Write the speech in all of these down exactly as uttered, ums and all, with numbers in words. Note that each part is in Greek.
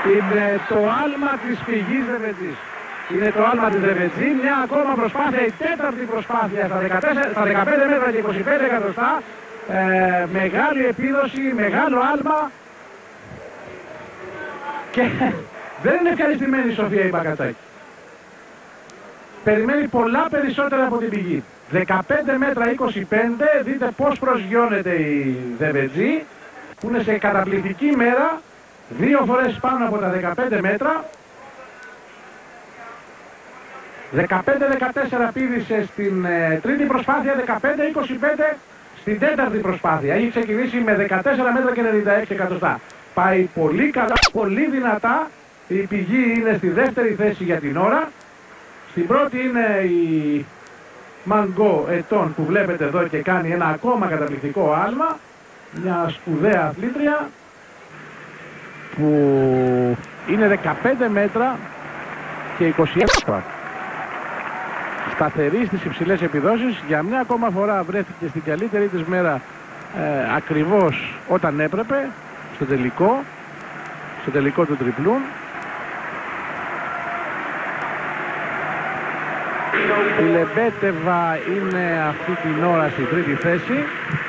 Είναι το άλμα της πηγής Δεβετζής. Είναι το άλμα της Δεβετζή. Μια ακόμα προσπάθεια, η τέταρτη προσπάθεια στα, δεκατέσσερα, στα δεκαπέντε μέτρα και είκοσι πέντε εκατοστά. Ε, μεγάλη επίδοση, μεγάλο άλμα. Και δεν είναι ευχαριστημένη η Σοφία η Μπακατσάκη. Περιμένει πολλά περισσότερα από την πηγή. δεκαπέντε μέτρα είκοσι πέντε, δείτε πώς προσγειώνεται η Δεβετζή, που είναι σε καταπληκτική μέρα, δύο φορές πάνω από τα δεκαπέντε μέτρα. δεκαπέντε δεκατέσσερα πήδησε στην ε, τρίτη προσπάθεια, δεκαπέντε είκοσι πέντε στην τέταρτη προσπάθεια. Έχει ξεκινήσει με δεκατέσσερα μέτρα και ενενήντα έξι εκατοστά. Πάει πολύ καλά, πολύ δυνατά. Η πηγή είναι στη δεύτερη θέση για την ώρα. Στην πρώτη είναι η Μαγκό Ετών που βλέπετε εδώ και κάνει ένα ακόμα καταπληκτικό άλμα. Μια σπουδαία αθλήτρια που είναι δεκαπέντε μέτρα και είκοσι έξι. Σταθερή στις υψηλές επιδόσεις, για μια ακόμα φορά βρέθηκε στην καλύτερη της μέρα ε, ακριβώς όταν έπρεπε, στο τελικό, στο τελικό του τριπλούν. Η Λεμπέτεβα είναι αυτή την ώρα στη τρίτη θέση.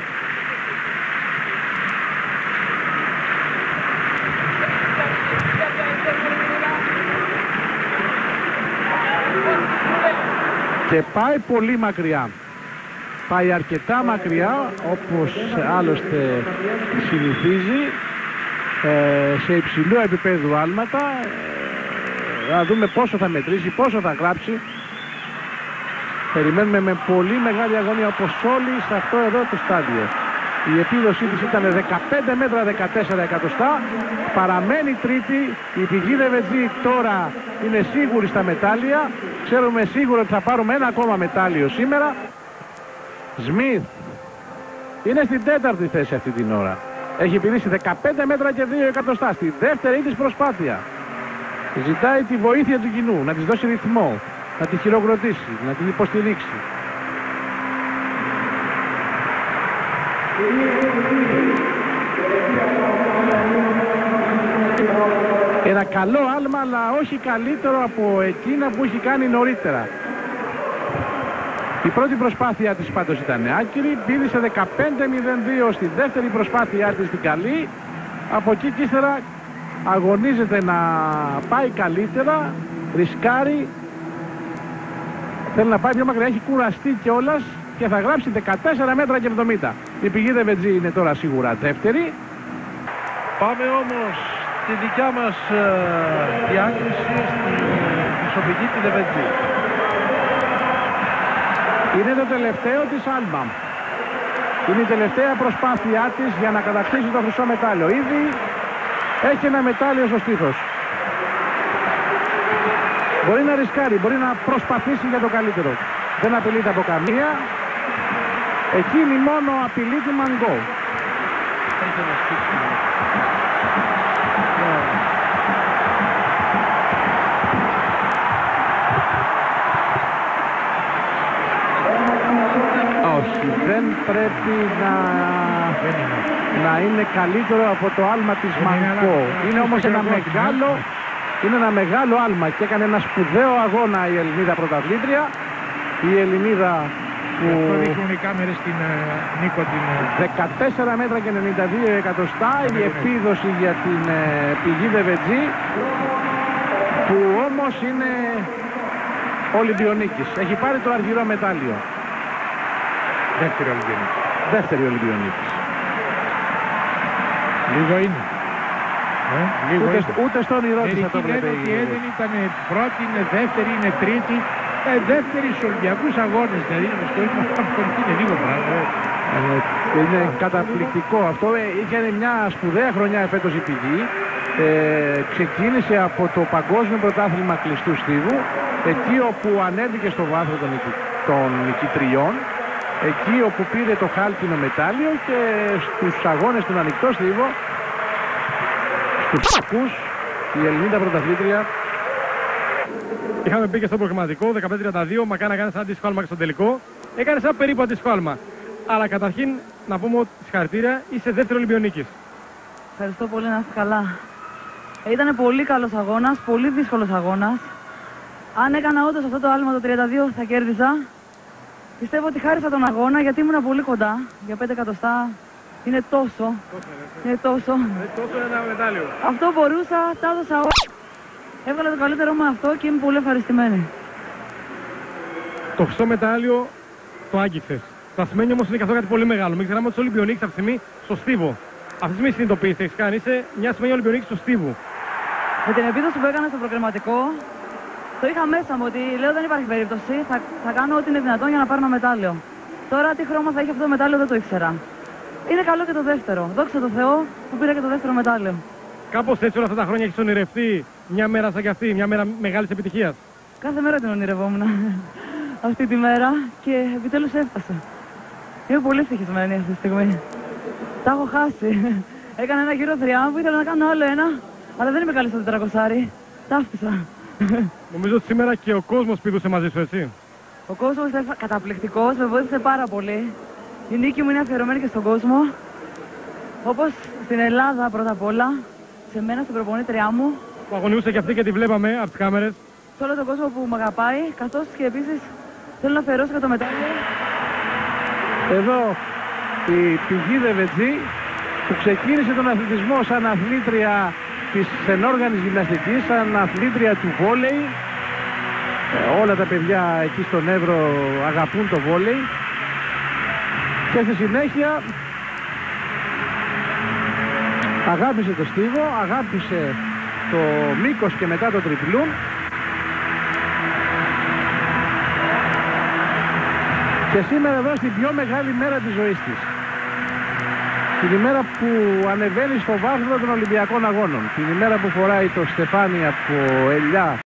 Και πάει πολύ μακριά. Πάει αρκετά μακριά, όπως άλλωστε συνηθίζει, ε, σε υψηλό επίπεδο άλματα. Ε, να δούμε πόσο θα μετρήσει, πόσο θα γράψει. Περιμένουμε με πολύ μεγάλη αγωνία, όπως όλοι σε αυτό εδώ το στάδιο. Η επίδοσή της ήταν δεκαπέντε μέτρα δεκατέσσερα εκατοστά. Παραμένει τρίτη. Η πηγή Δεβετζή τώρα είναι σίγουρη στα μετάλλια. Ξέρουμε σίγουρα ότι θα πάρουμε ένα ακόμα μετάλλιο σήμερα. Σμιθ είναι στην τέταρτη θέση αυτή την ώρα. Έχει πηδήσει δεκαπέντε μέτρα και δύο εκατοστά στη δεύτερη της προσπάθεια. Ζητάει τη βοήθεια του κοινού, να της δώσει ρυθμό, να τη χειροκροτήσει, να την υποστηρίξει. Ένα καλό άλμα, αλλά όχι καλύτερο από εκείνα που έχει κάνει νωρίτερα. Η πρώτη προσπάθεια της πάντως ήταν άκυρη, πήδησε δεκαπέντε μηδέν δύο στη δεύτερη προσπάθειά της στην καλή. Από εκεί και ύστερα αγωνίζεται να πάει καλύτερα, ρισκάρει, θέλει να πάει πιο μακριά, έχει κουραστεί κιόλας και θα γράψει δεκατέσσερα μέτρα και εβδομήντα. Η πηγή Δεβετζή είναι τώρα σίγουρα δεύτερη. Πάμε όμως στη δικιά μας ε, διάκριση στην ισοπηγή τη Δεβετζή. Είναι το τελευταίο της άλμα. Είναι η τελευταία προσπάθειά της για να κατακτήσει το χρυσό μετάλλιο. Ήδη έχει ένα μετάλλιο στο στήθος. Μπορεί να ρισκάρει, μπορεί να προσπαθήσει για το καλύτερο. Δεν απειλείται από καμία. Εκείνη μόνο απειλεί τη Μαγκό. Όχι, δεν πρέπει να, να είναι καλύτερο από το άλμα της Μαγκό. Είναι όμως ένα μεγάλο, είναι ένα μεγάλο άλμα και έκανε ένα σπουδαίο αγώνα η Ελληνίδα πρωταθλήτρια. Η Ελληνίδα που δείχνουν οι κάμερες στην Νίκο την δεκατέσσερα μέτρα και ενενήντα δύο εκατοστά η επίδοση για την ε, πηγή Δεβετζή, που όμως είναι Ολυμπιονίκης. Έχει πάρει το αργυρό μετάλλιο. δεύτερη Ολυμπιονίκης. Δεύτερη Ολυμπιονίκης. Λίγο είναι. Ε, λίγο ούτε, είναι. ούτε στον Ηρώτη θα το Εκεί βλέπει. λένε ότι δεν ήταν πρώτη, είναι δεύτερη, είναι τρίτη. Ε, δεύτερη στους Ολυμπιακούς αγώνες, δηλαδή στο ίδιο αυτό είναι λίγο πράγμα. Ε, είναι καταπληκτικό αυτό. Ε, είχε μια σπουδαία χρονιά φέτος η πηγή. Ε, ξεκίνησε από το Παγκόσμιο Πρωτάθλημα Κλειστού Στίβου, εκεί όπου ανέβηκε στο βάθρο των, των νικητριών, εκεί όπου πήρε το χάλκινο μετάλλιο, και στους αγώνες του ανοιχτό στίβο, στους πακούς, η Ελληνίδα πρωταθλήτρια. Είχαμε μπει και στο προγραμματικό δεκαπέντε τριάντα δύο, μακάρι να κάνει ένα αντίστοιχο άλμα και στο τελικό. Έκανε ένα περίπου αντίστοιχο άλμα. Αλλά καταρχήν να πούμε ότι συγχαρητήρια, είσαι δεύτερη Ολυμπιονίκης. Ευχαριστώ πολύ, να είστε καλά. Ήταν πολύ καλός αγώνας, πολύ δύσκολος αγώνας. Αν έκανα όντως αυτό το άλμα το τριάντα δύο θα κέρδιζα. Πιστεύω ότι χάρισα τον αγώνα γιατί ήμουν πολύ κοντά. Για πέντε εκατοστά είναι τόσο. Είναι τόσο. Είναι τόσο ένα μετάλλιο. Αυτό μπορούσα, τα έδωσα όλα. Έβγαλα το καλύτερο μου αυτό και είμαι πολύ ευχαριστημένη. Το χρυσό μετάλλιο το άγγιξες. Το ασημένιο όμως είναι και αυτό κάτι πολύ μεγάλο. Μην ξεχνάμε ότι είσαι Ολυμπιονίκης αυτή τη στιγμή στο Στίβο. Αυτή τη στιγμή συνειδητοποιείς τι έχεις κάνει. Είσαι μια ασημένια Ολυμπιονίκη στο Στίβο. Με την επίδοση που έκανα στο προκριματικό, το είχα μέσα μου ότι λέω δεν υπάρχει περίπτωση. Θα, θα κάνω ό,τι είναι δυνατόν για να πάρω ένα μετάλλιο. Τώρα τι χρώμα θα έχει αυτό το μετάλλιο δεν το ήξερα. Είναι καλό και το δεύτερο. Δόξα τω Θεώ που πήρα και το δεύτερο μετάλλιο. Κάπως έτσι όλα αυτά τα χρόνια έχεις ονειρευτεί μια μέρα σαν κι αυτή, μια μέρα μεγάλης επιτυχίας. Κάθε μέρα την ονειρευόμουν αυτή τη μέρα και επιτέλους έφτασα. Είμαι πολύ ευτυχισμένη αυτή τη στιγμή. Τα έχω χάσει. Έκανα ένα γύρο θριάμβου, ήθελα να κάνω άλλο ένα, αλλά δεν είμαι καλή στο τετρακοσάρι. Ταύτισα. Νομίζω ότι σήμερα και ο κόσμος πηδούσε μαζί σου, έτσι. Ο κόσμος ήταν καταπληκτικός, με βοήθησε πάρα πολύ. Η νίκη μου είναι αφιερωμένη και στον κόσμο. Όπως στην Ελλάδα πρώτα απ' όλα, σε μένα, στην προπονήτριά μου. Που αγωνιούσε και αυτή και τη βλέπαμε από τις κάμερες. Σε όλο τον κόσμο που με αγαπάει, καθώς και επίσης θέλω να αφιερώσω και το μετάλλιο. Εδώ η πηγή Δεβετζή που ξεκίνησε τον αθλητισμό σαν αθλήτρια της ενόργανης γυμναστικής, σαν αθλήτρια του βόλεϊ. Ε, όλα τα παιδιά εκεί στον Εύρο αγαπούν το βόλεϊ. Και στη συνέχεια αγάπησε το στίβο, αγάπησε το μήκος και μετά το τριπλούν. Και σήμερα εδώ στην πιο μεγάλη μέρα της ζωής της. Την ημέρα που ανεβαίνει στο βάθρο των Ολυμπιακών Αγώνων. Την ημέρα που φοράει το στεφάνι από ελιά